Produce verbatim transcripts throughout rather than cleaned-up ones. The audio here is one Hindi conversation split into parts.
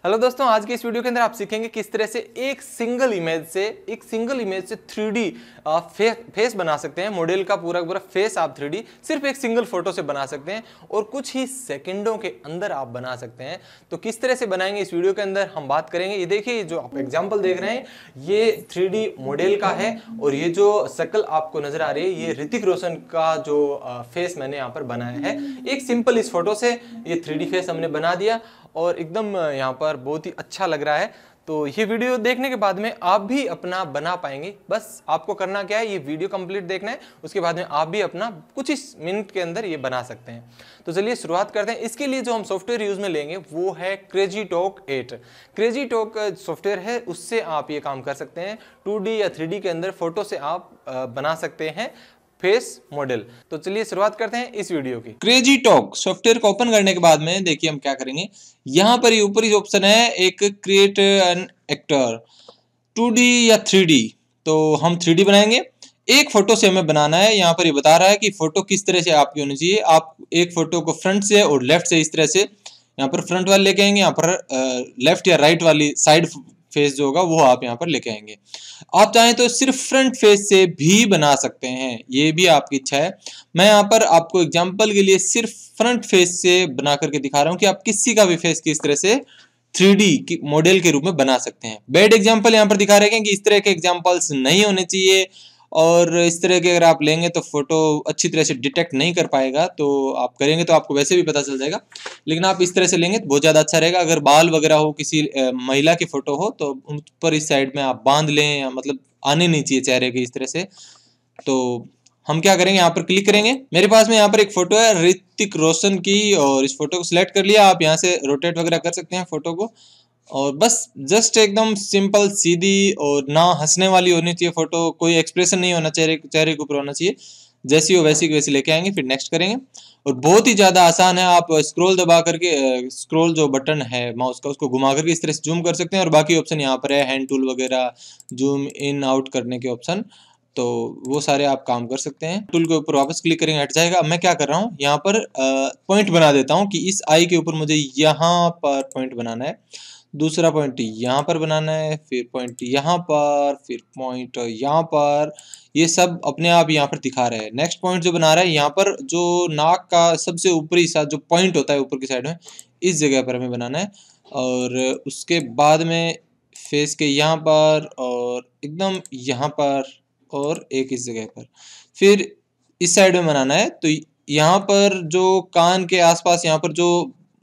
हेलो दोस्तों, आज की इस वीडियो के अंदर आप सीखेंगे किस तरह से एक सिंगल इमेज से एक सिंगल इमेज से थ्री डी फे, फेस बना सकते हैं। मॉडल का पूरा पूरा फेस आप थ्री डी सिर्फ एक सिंगल फोटो से बना सकते हैं और कुछ ही सेकंडों के अंदर आप बना सकते हैं। तो किस तरह से बनाएंगे इस वीडियो के अंदर हम बात करेंगे। ये देखिए, जो आप एग्जाम्पल देख रहे हैं ये थ्री डी मॉडल का है और ये जो शक्ल आपको नजर आ रही है ये ऋतिक रोशन का जो फेस मैंने यहाँ पर बनाया है। एक सिंपल इस फोटो से ये थ्री डी फेस हमने बना दिया और एकदम यहाँ पर बहुत ही अच्छा लग रहा है। तो ये वीडियो देखने के बाद में आप भी अपना बना पाएंगे। बस आपको करना क्या है, ये वीडियो कंप्लीट देखना है, उसके बाद में आप भी अपना कुछ ही मिनट के अंदर ये बना सकते हैं। तो चलिए शुरुआत करते हैं। इसके लिए जो हम सॉफ्टवेयर यूज में लेंगे वो है crazy talk eight. Crazy talk software है, उससे आप ये काम कर सकते हैं। टू डी या थ्री डी के अंदर फोटो से आप बना सकते हैं फेस मॉडल। तो चलिए शुरुआत करते हैं इस वीडियो की। क्रेजी टॉक सॉफ्टवेयर को ओपन करने के बाद में देखिए हम क्या करेंगे। यहाँ पर ये ऊपर ही ऑप्शन है एक create an actor two D या थ्री डी। तो हम थ्री डी बनाएंगे। एक फोटो से हमें बनाना है। यहाँ पर ये बता रहा है कि फोटो किस तरह से आपकी होनी चाहिए। आप एक फोटो को फ्रंट से और लेफ्ट से इस तरह से यहाँ पर फ्रंट वाले लेके आएंगे, यहाँ पर लेफ्ट या राइट वाली साइड फेस जो होगा वो आप यहाँ पर लेके आएंगे। आप चाहें तो सिर्फ फ्रंट फेस से भी बना सकते हैं, ये भी आपकी इच्छा है। मैं यहाँ पर आपको एग्जांपल के लिए सिर्फ फ्रंट फेस से बना करके दिखा रहा हूँ कि आप किसी का भी फेस किस तरह से थ्री डी मॉडल के रूप में बना सकते हैं। बेड एग्जांपल यहाँ पर दिखा रहे हैं कि इस तरह के एग्जांपल्स नहीं होने चाहिए और इस तरह के अगर आप लेंगे तो फोटो अच्छी तरह से डिटेक्ट नहीं कर पाएगा। तो आप करेंगे तो आपको वैसे भी पता चल जाएगा, लेकिन आप इस तरह से लेंगे तो बहुत ज़्यादा अच्छा रहेगा। अगर बाल वगैरह हो, किसी महिला की फोटो हो तो उन पर इस साइड में आप बांध लें, या मतलब आने नहीं चाहिए चेहरे के इस तरह से। तो हम क्या करेंगे, यहाँ पर क्लिक करेंगे। मेरे पास में यहाँ पर एक फोटो है ऋतिक रोशन की और इस फोटो को सिलेक्ट कर लिया। आप यहाँ से रोटेट वगैरह कर सकते हैं फोटो को और बस जस्ट एकदम सिंपल सीधी और ना हंसने वाली होनी चाहिए फोटो। कोई एक्सप्रेशन नहीं होना, चेहरे चेहरे के ऊपर होना चाहिए। जैसी हो वैसी की वैसी लेके आएंगे, फिर नेक्स्ट करेंगे और बहुत ही ज़्यादा आसान है। आप स्क्रॉल दबा करके, स्क्रॉल जो बटन है माउस का उसको घुमा करके इस तरह से जूम कर सकते हैं और बाकी ऑप्शन यहाँ पर है, हैंड टूल वगैरह, जूम इन आउट करने के ऑप्शन। तो वो सारे आप काम कर सकते हैं। टूल के ऊपर वापस क्लिक करेंगे, हट जाएगा। अब मैं क्या कर रहा हूँ, यहाँ पर पॉइंट बना देता हूँ कि इस आई के ऊपर मुझे यहाँ पर पॉइंट बनाना है, दूसरा पॉइंट यहाँ पर बनाना है, फिर पॉइंट यहाँ पर, फिर पॉइंट यहाँ पर। ये सब अपने आप यहाँ पर दिखा रहे हैं। नेक्स्ट पॉइंट जो बना रहा है यहाँ पर, जो नाक का सबसे ऊपरी हिस्सा जो पॉइंट होता है ऊपर की साइड में, इस जगह पर हमें बनाना है। और उसके बाद में फेस के यहाँ पर और एकदम यहाँ पर और एक इस जगह पर, फिर इस साइड में बनाना है। तो यहाँ पर जो कान के आसपास यहाँ पर जो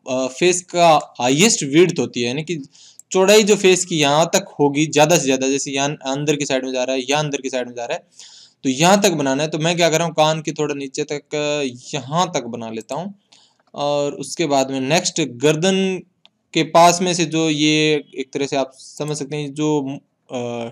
फेस का हाईएस्ट विड्थ होती है, यानी कि चौड़ाई जो फेस की यहाँ तक होगी ज़्यादा से ज़्यादा, जैसे यहाँ अंदर की साइड में जा रहा है या अंदर की साइड में जा रहा है, तो यहाँ तक बनाना है। तो मैं क्या कर रहा हूँ, कान के थोड़ा नीचे तक यहाँ तक बना लेता हूँ और उसके बाद में नेक्स्ट गर्दन के पास में से जो ये एक तरह से आप समझ सकते हैं, जो आ,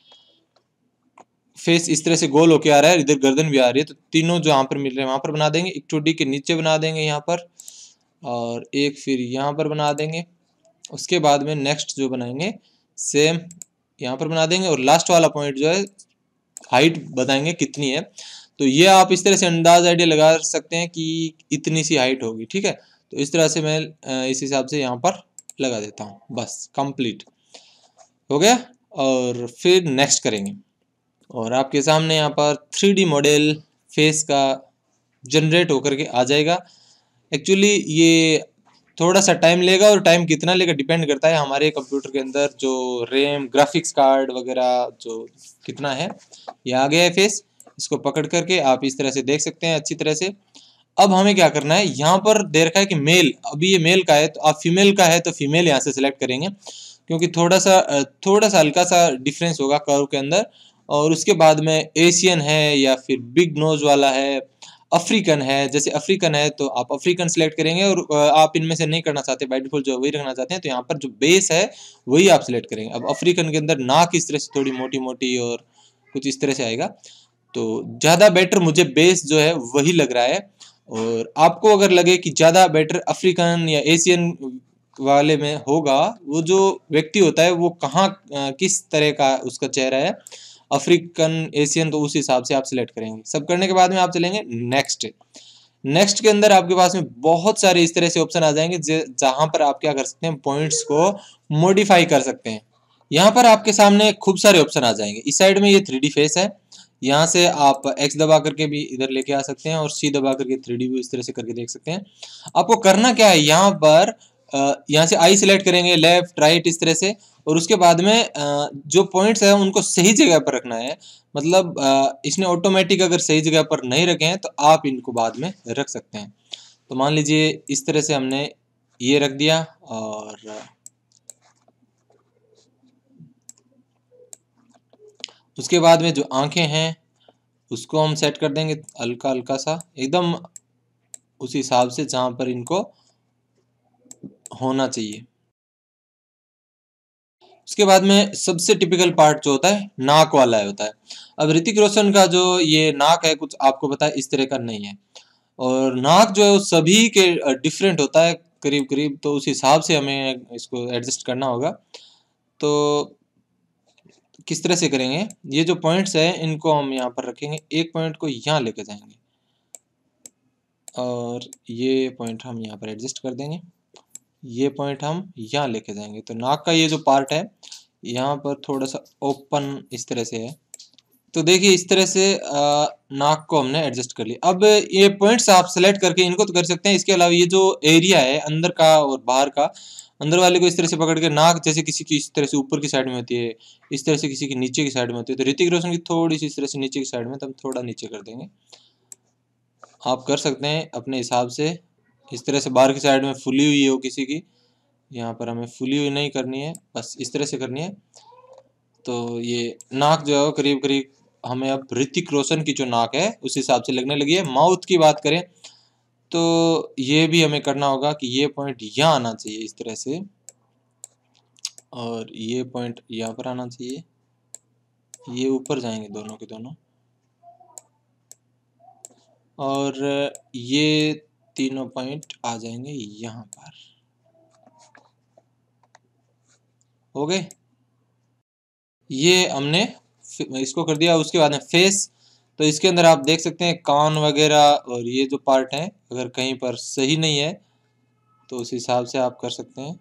फेस इस तरह से गोल होके आ रहा है, इधर गर्दन भी आ रही है, तो तीनों जो यहाँ पर मिल रहे हैं वहाँ पर बना देंगे। एक टू डी के नीचे बना देंगे यहाँ पर और एक फिर यहाँ पर बना देंगे। उसके बाद में नेक्स्ट जो बनाएंगे सेम यहाँ पर बना देंगे और लास्ट वाला पॉइंट जो है हाइट बताएंगे कितनी है। तो ये आप इस तरह से अंदाज आइडिया लगा सकते हैं कि इतनी सी हाइट होगी, ठीक है। तो इस तरह से मैं इस हिसाब से यहाँ पर लगा देता हूँ। बस कंप्लीट हो गया और फिर नेक्स्ट करेंगे और आपके सामने यहाँ पर थ्री डी मॉडल फेस का जनरेट होकर के आ जाएगा। एक्चुअली ये थोड़ा सा टाइम लेगा और टाइम कितना लेगा डिपेंड करता है हमारे कंप्यूटर के अंदर जो रैम, ग्राफिक्स कार्ड वगैरह जो कितना है। ये आ गया है फेस, इसको पकड़ करके आप इस तरह से देख सकते हैं अच्छी तरह से। अब हमें क्या करना है, यहाँ पर दे रखा है कि मेल, अभी ये मेल का है तो आप फीमेल का है तो फीमेल यहाँ से सिलेक्ट करेंगे, क्योंकि थोड़ा सा थोड़ा सा हल्का सा डिफरेंस होगा कर्व के अंदर। और उसके बाद में एशियन है या फिर बिग नोज वाला है, अफ्रीकन है। जैसे अफ्रीकन है तो आप अफ्रीकन सिलेक्ट करेंगे और आप इनमें से नहीं करना चाहते, बाय डिफॉल्ट जो वही रखना चाहते हैं, तो यहाँ पर जो बेस है वही आप सिलेक्ट करेंगे। अब अफ्रीकन के अंदर नाक इस तरह से थोड़ी मोटी मोटी और कुछ इस तरह से आएगा, तो ज़्यादा बेटर मुझे बेस जो है वही लग रहा है। और आपको अगर लगे कि ज़्यादा बेटर अफ्रीकन या एशियन वाले में होगा, वो जो व्यक्ति होता है वो कहाँ किस तरह का उसका चेहरा है, अफ्रीकन, एशियन, तो उस हिसाब से आप सिलेक्ट करेंगे। सब करने के बाद में आप चलेंगे नेक्स्ट। नेक्स्ट के अंदर आपके पास में बहुत सारे इस तरह से ऑप्शन आ जाएंगे जहां पर आप क्या कर सकते हैं, पॉइंट्स को मॉडिफाई कर सकते हैं। यहाँ पर आपके सामने खूब सारे ऑप्शन आ जाएंगे। इस साइड में ये थ्री डी फेस है, यहाँ से आप X दबा करके भी इधर लेके आ सकते हैं और C दबा करके थ्री डी व्यू इस तरह से करके देख सकते हैं। आपको करना क्या है, यहाँ पर यहाँ से आई सिलेक्ट करेंगे, लेफ्ट राइट इस तरह से, और उसके बाद में जो पॉइंट्स है उनको सही जगह पर रखना है। मतलब इसने ऑटोमेटिक अगर सही जगह पर नहीं रखे हैं तो आप इनको बाद में रख सकते हैं। तो मान लीजिए इस तरह से हमने ये रख दिया, और उसके बाद में जो आंखें हैं उसको हम सेट कर देंगे हल्का हल्का सा, एकदम उस हिसाब से जहां पर इनको होना चाहिए। उसके बाद में सबसे टिपिकल पार्ट जो होता है नाक वाला है होता है। अब ऋतिक रोशन का जो ये नाक है कुछ आपको पता है इस तरह का नहीं है, और नाक जो है वो सभी के डिफरेंट होता है करीब करीब, तो उस हिसाब से हमें इसको एडजस्ट करना होगा। तो किस तरह से करेंगे, ये जो पॉइंट्स है इनको हम यहाँ पर रखेंगे, एक पॉइंट को यहाँ लेके जाएंगे और ये पॉइंट हम यहाँ पर एडजस्ट कर देंगे, ये पॉइंट हम यहाँ लेके जाएंगे। तो नाक का ये जो पार्ट है यहाँ पर थोड़ा सा ओपन इस तरह से है। तो देखिए इस तरह से आ, नाक को हमने एडजस्ट कर लिया। अब ये पॉइंट्स आप सेलेक्ट करके इनको तो कर सकते हैं, इसके अलावा ये जो एरिया है अंदर का और बाहर का, अंदर वाले को इस तरह से पकड़ के, नाक जैसे किसी की इस तरह से ऊपर की साइड में होती है, इस तरह से किसी की नीचे की साइड में होती है, तो ऋतिक रोशन की थोड़ी सी इस तरह से नीचे की साइड में, तो हम थोड़ा नीचे कर देंगे। आप कर सकते हैं अपने हिसाब से, इस तरह से बाहर की साइड में फुली हुई हो किसी की, यहाँ पर हमें फुली हुई नहीं करनी है, बस इस तरह से करनी है। तो ये नाक जो है करीब करीब हमें अब ऋतिक रोशन की जो नाक है उस हिसाब से लगने लगी है। माउथ की बात करें तो ये भी हमें करना होगा कि ये पॉइंट यहाँ आना चाहिए इस तरह से, और ये पॉइंट यहाँ पर आना चाहिए, ये ऊपर जाएंगे दोनों के दोनों, और ये तीनों पॉइंट आ जाएंगे यहाँ पर। हो गए, ये हमने इसको कर दिया। उसके बाद में फेस, तो इसके अंदर आप देख सकते हैं कान वगैरह और ये जो पार्ट हैं अगर कहीं पर सही नहीं है तो उस हिसाब से आप कर सकते हैं।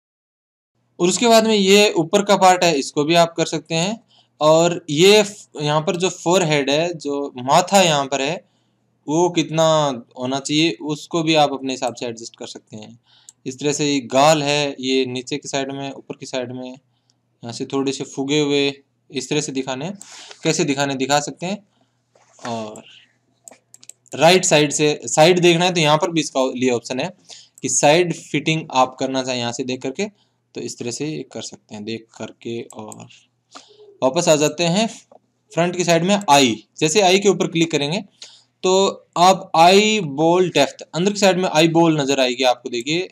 और उसके बाद में ये ऊपर का पार्ट है इसको भी आप कर सकते हैं, और ये यहाँ पर जो फोर हेड है, जो माथा यहाँ पर है वो कितना होना चाहिए उसको भी आप अपने हिसाब से एडजस्ट कर सकते हैं। इस तरह से ये गाल है, ये नीचे की साइड में ऊपर की साइड में, यहाँ से थोड़े से फुगे हुए इस तरह से दिखाने, कैसे दिखाने दिखा सकते हैं। और राइट साइड से साइड देखना है तो यहाँ पर भी इसका लिए ऑप्शन है कि साइड फिटिंग आप करना चाहें यहाँ से देख करके, तो इस तरह से कर सकते हैं देख करके। और वापस आ जाते हैं फ्रंट की साइड में, आई, जैसे आई के ऊपर क्लिक करेंगे तो आप आई बॉल डेप्थ, अंदर की साइड में आई बॉल नजर आएगी आपको। देखिए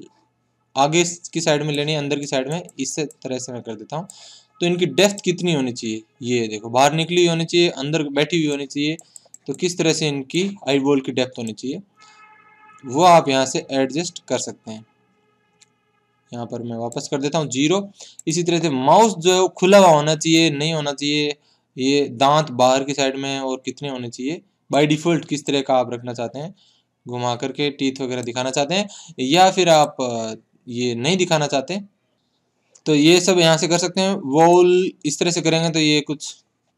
आगे की साइड में लेनी है, अंदर की साइड में, इस तरह से मैं कर देता हूँ। तो इनकी डेप्थ कितनी होनी चाहिए, ये देखो बाहर निकली होनी चाहिए, अंदर बैठी हुई होनी चाहिए, तो किस तरह से इनकी आई बॉल की डेप्थ होनी चाहिए वो आप यहाँ से एडजस्ट कर सकते हैं। यहाँ पर मैं वापस कर देता हूँ जीरो। इसी तरह से माउस जो है वो खुला हुआ होना चाहिए, नहीं होना चाहिए, ये दांत बाहर की साइड में और कितने होने चाहिए, बाय डिफॉल्ट किस तरह का आप रखना चाहते हैं, घुमा करके टीथ वगैरह दिखाना चाहते हैं या फिर आप ये नहीं दिखाना चाहते, तो ये सब यहाँ से कर सकते हैं। वॉल इस तरह से करेंगे तो ये कुछ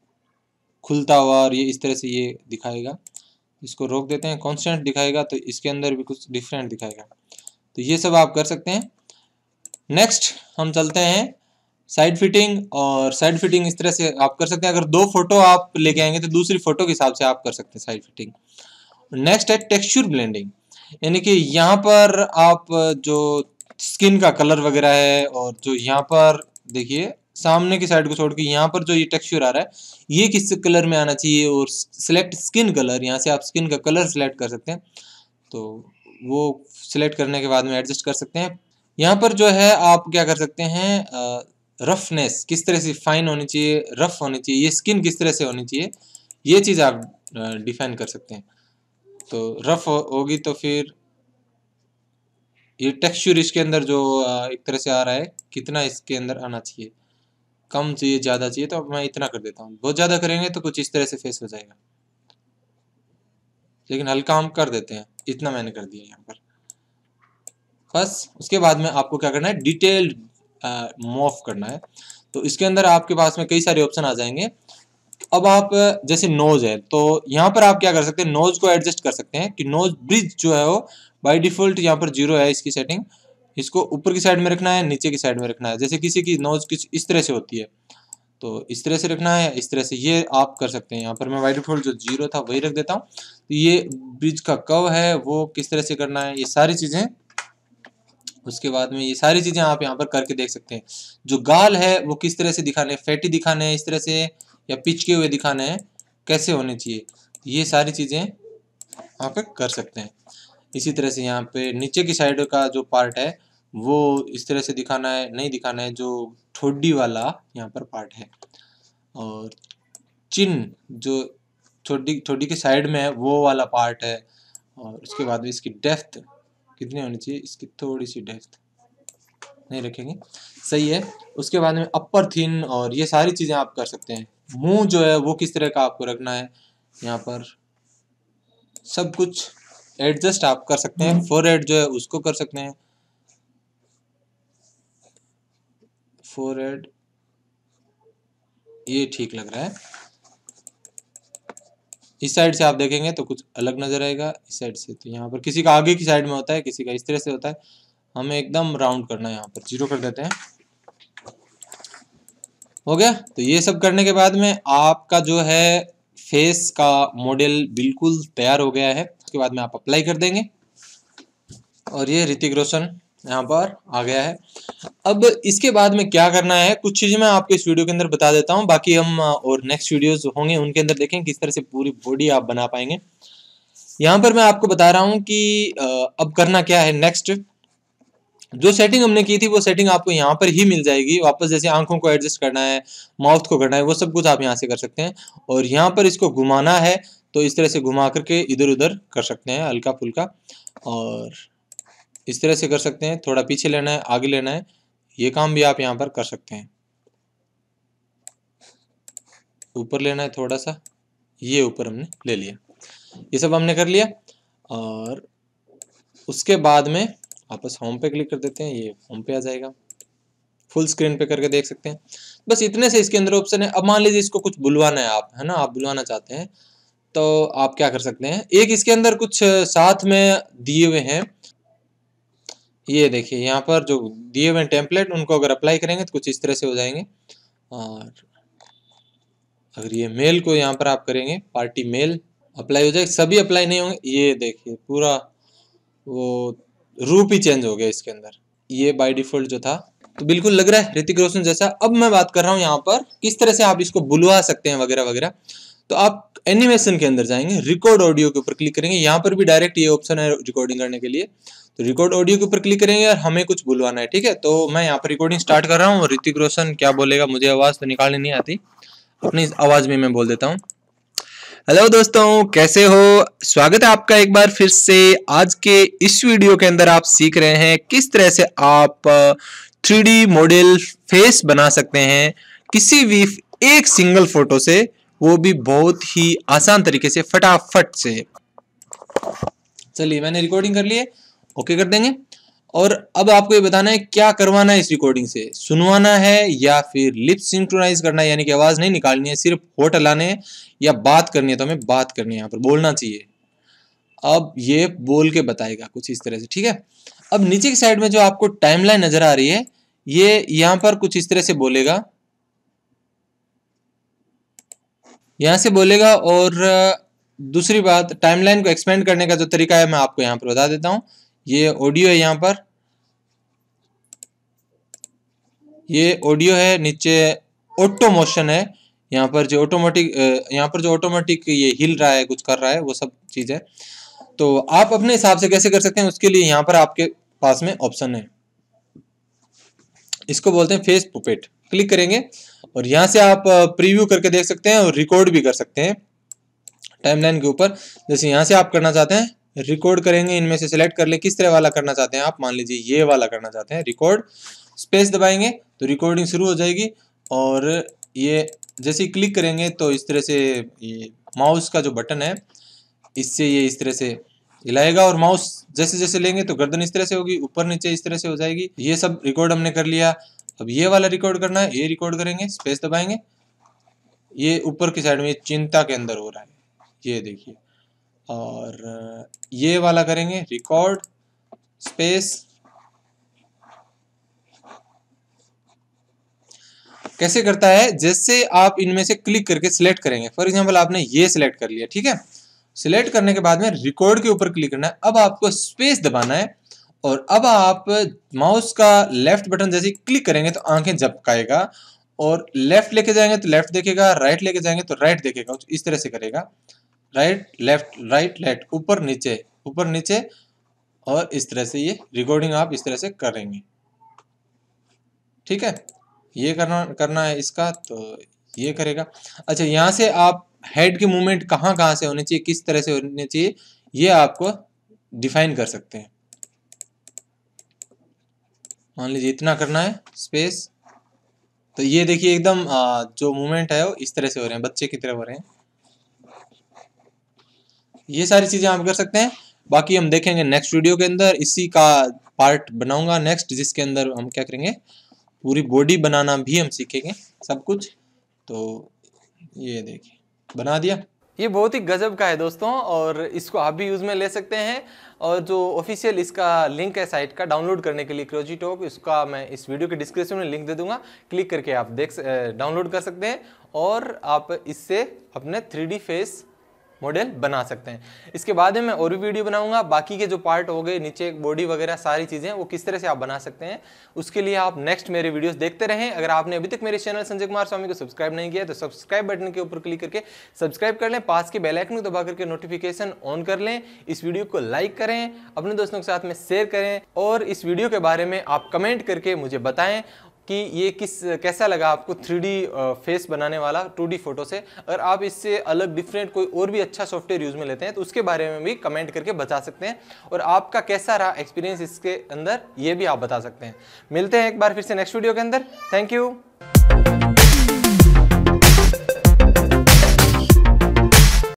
खुलता हुआ और ये इस तरह से ये दिखाएगा, इसको रोक देते हैं, कांस्टेंट दिखाएगा तो इसके अंदर भी कुछ डिफरेंट दिखाएगा। तो ये सब आप कर सकते हैं। नेक्स्ट हम चलते हैं साइड फिटिंग, और साइड फिटिंग इस तरह से आप कर सकते हैं, अगर दो फोटो आप लेके आएंगे तो दूसरी फोटो के हिसाब से आप कर सकते हैं साइड फिटिंग। नेक्स्ट है टेक्सचर ब्लेंडिंग, यानी कि यहाँ पर आप जो स्किन का कलर वगैरह है और जो यहाँ पर देखिए सामने की साइड को छोड़ के यहाँ पर जो ये टेक्सचर आ रहा है ये किस कलर में आना चाहिए, और सिलेक्ट स्किन कलर, यहाँ से आप स्किन का कलर सिलेक्ट कर सकते हैं। तो वो सिलेक्ट करने के बाद में एडजस्ट कर सकते हैं। यहाँ पर जो है आप क्या कर सकते हैं, रफनेस किस तरह से फाइन होनी चाहिए, रफ होनी चाहिए, ये स्किन किस तरह से होनी चाहिए, ये चीज़ आप डिफाइन कर सकते हैं। तो रफ होगी तो फिर ये टेक्सचर इसके अंदर जो एक तरह से आ रहा है कितना इसके अंदर आना चाहिए, कम चाहिए ज़्यादा चाहिए, तो मैं इतना कर देता हूँ। बहुत ज़्यादा करेंगे तो कुछ इस तरह से फेस हो जाएगा। लेकिन हल्का हम कर देते हैं, इतना मैंने कर दिया यहाँ पर बस। उसके बाद में आपको क्या करना है, डिटेल्ड मूव करना है। तो इसके अंदर आपके पास में कई सारे ऑप्शन आ जाएंगे। अब आप जैसे नोज है तो यहाँ पर आप क्या कर सकते हैं, नोज को एडजस्ट कर सकते हैं कि नोज ब्रिज जो है वो बाय डिफॉल्ट यहाँ पर जीरो है इसकी सेटिंग। इसको ऊपर की साइड में रखना है, नीचे की साइड में रखना है। जैसे किसी की नोज किस इस तरह से होती है तो इस तरह से रखना है, इस तरह से, ये आप कर सकते हैं। यहाँ पर मैं बाय डिफॉल्ट जो जीरो था वही रख देता हूँ। तो ये ब्रिज का कर्व है वो किस तरह से करना है, ये सारी चीज़ें। उसके बाद में ये सारी चीज़ें आप यहाँ पर करके देख सकते हैं। जो गाल है वो किस तरह से दिखाने हैं, फैटी दिखाने हैं इस तरह से, या पिच के हुए दिखाने हैं, कैसे होने चाहिए, ये सारी चीज़ें आप कर सकते हैं। इसी तरह से यहाँ पे नीचे की साइड का जो पार्ट है वो इस तरह से दिखाना है, नहीं दिखाना है, जो ठोडी वाला यहाँ पर पार्ट है। और चिन जो ठोडी ठोडी के साइड में है वो वाला पार्ट है। और उसके बाद में इसकी डेप्थ कितनी होनी चाहिए, इसकी थोड़ी सी डेप्थ नहीं रखेंगे, सही है। उसके बाद में अपर थिन और ये सारी चीज़ें आप कर सकते हैं। मुंह जो है वो किस तरह का आपको रखना है, यहाँ पर सब कुछ एडजस्ट आप कर सकते हैं। फोरहेड जो है उसको कर सकते हैं, फोरहेड ये ठीक लग रहा है। इस साइड से आप देखेंगे तो कुछ अलग नजर आएगा, इस साइड से तो यहाँ पर किसी का आगे की साइड में होता है, किसी का इस तरह से होता है। हमें एकदम राउंड करना है, यहाँ पर जीरो कर देते हैं, हो गया। तो ये सब करने के बाद में आपका जो है फेस का मॉडल बिल्कुल तैयार हो गया है। उसके बाद में आप अप्लाई कर देंगे और ये ऋतिक रोशन यहाँ पर आ गया है। अब इसके बाद में क्या करना है, कुछ चीज़ें मैं आपको इस वीडियो के अंदर बता देता हूँ, बाकी हम और नेक्स्ट वीडियोस होंगे उनके अंदर देखें किस तरह से पूरी बॉडी आप बना पाएंगे। यहाँ पर मैं आपको बता रहा हूँ कि अब करना क्या है। नेक्स्ट जो सेटिंग हमने की थी वो सेटिंग आपको यहाँ पर ही मिल जाएगी वापस। जैसे आंखों को एडजस्ट करना है, माउथ को करना है, वो सब कुछ आप यहाँ से कर सकते हैं। और यहाँ पर इसको घुमाना है तो इस तरह से घुमा करके इधर उधर कर सकते हैं हल्का फुल्का, और इस तरह से कर सकते हैं। थोड़ा पीछे लेना है, आगे लेना है, ये काम भी आप यहाँ पर कर सकते हैं। ऊपर लेना है थोड़ा सा, ये ऊपर हमने ले लिया, ये सब हमने कर लिया। और उसके बाद में वापस होम पे क्लिक कर देते हैं, ये होम पे आ जाएगा। फुल स्क्रीन पे करके देख सकते हैं। बस इतने से इसके अंदर ऑप्शन है। अब मान लीजिए इसको कुछ बुलवाना है आप, है ना, आप बुलवाना चाहते हैं तो आप क्या कर सकते हैं। एक इसके अंदर कुछ साथ में दिए हुए हैं, ये देखिए यहाँ पर जो दिए हुए टेम्पलेट, उनको अगर अप्लाई करेंगे तो कुछ इस तरह से हो जाएंगे। और अगर ये मेल को यहाँ पर आप करेंगे, पार्टी मेल अप्लाई हो जाएगा। सभी अप्लाई नहीं होंगे, ये देखिए पूरा वो रूप ही चेंज हो गया इसके अंदर। ये बाय डिफॉल्ट जो था तो बिल्कुल लग रहा है ऋतिक रोशन जैसा। अब मैं बात कर रहा हूँ यहाँ पर किस तरह से आप इसको बुलवा सकते हैं वगैरह वगैरह। तो आप एनिमेशन के अंदर जाएंगे, रिकॉर्ड ऑडियो के ऊपर क्लिक करेंगे। यहाँ पर भी डायरेक्ट ये ऑप्शन है रिकॉर्डिंग करने के लिए, तो रिकॉर्ड ऑडियो के ऊपर क्लिक करेंगे और हमें कुछ बुलवाना है, ठीक है। तो मैं यहाँ पर रिकॉर्डिंग स्टार्ट कर रहा हूँ। ऋतिक रोशन क्या बोलेगा, मुझे आवाज़ तो निकालनी नहीं आती, अपनी आवाज़ में मैं बोल देता हूँ। हेलो दोस्तों, कैसे हो? स्वागत है आपका एक बार फिर से। आज के इस वीडियो के अंदर आप सीख रहे हैं किस तरह से आप थ्री डी मॉडल फेस बना सकते हैं किसी भी एक सिंगल फोटो से, वो भी बहुत ही आसान तरीके से, फटाफट से। चलिए मैंने रिकॉर्डिंग कर ली है, ओके कर देंगे। और अब आपको ये बताना है क्या करवाना है इस रिकॉर्डिंग से, सुनवाना है या फिर लिप सिंक्रोनाइज करना है, यानी कि आवाज नहीं निकालनी है, सिर्फ होठ हलाने हैं, या बात करनी है तो हमें बात करनी है, यहाँ पर बोलना चाहिए। अब ये बोल के बताएगा कुछ इस तरह से, ठीक है। अब नीचे की साइड में जो आपको टाइमलाइन नजर आ रही है, ये यहाँ पर कुछ इस तरह से बोलेगा, यहाँ से बोलेगा। और दूसरी बात, टाइमलाइन को एक्सपेंड करने का जो तरीका है मैं आपको यहाँ पर बता देता हूँ। ये ऑडियो है, यहाँ पर ये ऑडियो है, नीचे ऑटो मोशन है, यहाँ पर जो ऑटोमेटिक यहाँ पर जो ऑटोमेटिक ये हिल रहा है, कुछ कर रहा है, वो सब चीज है। तो आप अपने हिसाब से कैसे कर सकते हैं, उसके लिए यहाँ पर आपके पास में ऑप्शन है, इसको बोलते हैं फेस पुपेट। क्लिक करेंगे और यहाँ से आप प्रीव्यू करके देख सकते हैं और रिकॉर्ड भी कर सकते हैं टाइमलाइन के ऊपर। जैसे यहाँ से आप करना चाहते हैं, रिकॉर्ड करेंगे, इनमें से सिलेक्ट कर ले किस तरह वाला करना चाहते हैं आप। मान लीजिए ये वाला करना चाहते हैं, रिकॉर्ड, स्पेस दबाएंगे तो रिकॉर्डिंग शुरू हो जाएगी। और ये जैसे ही क्लिक करेंगे तो इस तरह से ये माउस का जो बटन है इससे ये इस तरह से हिलाएगा और माउस जैसे जैसे लेंगे तो गर्दन इस तरह से होगी, ऊपर नीचे इस तरह से हो जाएगी। ये सब रिकॉर्ड हमने कर लिया। अब ये वाला रिकॉर्ड करना है, ये रिकॉर्ड करेंगे, स्पेस दबाएंगे। ये ऊपर की साइड में चिंता के अंदर हो रहा है, ये देखिए। और ये वाला करेंगे रिकॉर्ड, स्पेस। कैसे करता है, जैसे आप इनमें से क्लिक करके सिलेक्ट करेंगे। फॉर एग्जांपल आपने ये सिलेक्ट कर लिया, ठीक है। सिलेक्ट करने के बाद में रिकॉर्ड के ऊपर क्लिक करना है। अब आपको स्पेस दबाना है और अब आप माउस का लेफ्ट बटन जैसे क्लिक करेंगे तो आंखें झपकाएगा, और लेफ्ट लेके जाएंगे तो लेफ्ट देखेगा, राइट लेके जाएंगे तो राइट देखेगा। इस तरह से करेगा, राइट लेफ्ट राइट लेफ्ट, ऊपर नीचे ऊपर नीचे, और इस तरह से ये रिकॉर्डिंग आप इस तरह से करेंगे, ठीक है। ये करना करना है इसका, तो ये करेगा। अच्छा, यहाँ से आप हेड के मूवमेंट कहाँ कहाँ से होने चाहिए, किस तरह से होने चाहिए, ये आपको डिफाइन कर सकते हैं। मान लीजिए इतना करना है, स्पेस। तो ये देखिए एकदम जो मूवमेंट है वो इस तरह से हो रहे हैं, बच्चे की तरह हो रहे हैं। ये सारी चीजें आप कर सकते हैं। बाकी हम देखेंगे नेक्स्ट वीडियो के अंदर, इसी का पार्ट बनाऊंगा नेक्स्ट, जिसके अंदर हम क्या करेंगे, पूरी बॉडी बनाना भी हम सीखेंगे सब कुछ। तो ये देखिए बना दिया। ये बहुत ही गजब का है दोस्तों, और इसको आप भी यूज़ में ले सकते हैं। और जो ऑफिशियल इसका लिंक है साइट का डाउनलोड करने के लिए क्रोजीटॉक, इसका मैं इस वीडियो के डिस्क्रिप्शन में लिंक दे दूंगा, क्लिक करके आप देख डाउनलोड कर सकते हैं और आप इससे अपने थ्री डी फेस मॉडल बना सकते हैं। इसके बाद में मैं और भी वीडियो बनाऊंगा, बाकी के जो पार्ट हो गए नीचे बॉडी वगैरह सारी चीज़ें वो किस तरह से आप बना सकते हैं, उसके लिए आप नेक्स्ट मेरे वीडियोस देखते रहें। अगर आपने अभी तक मेरे चैनल संजय कुमार स्वामी को सब्सक्राइब नहीं किया तो सब्सक्राइब बटन के ऊपर क्लिक करके सब्सक्राइब कर लें, पास के बेल आइकन को दबा करके नोटिफिकेशन ऑन कर लें। इस वीडियो को लाइक करें, अपने दोस्तों के साथ में शेयर करें, और इस वीडियो के बारे में आप कमेंट करके मुझे बताएं कि ये किस कैसा लगा आपको थ्री डी फेस बनाने वाला टू डी फोटो से। अगर आप इससे अलग डिफरेंट कोई और भी अच्छा सॉफ्टवेयर यूज में लेते हैं तो उसके बारे में भी कमेंट करके बता सकते हैं, और आपका कैसा रहा एक्सपीरियंस इसके अंदर ये भी आप बता सकते हैं। मिलते हैं एक बार फिर से नेक्स्ट वीडियो के अंदर। Thank you.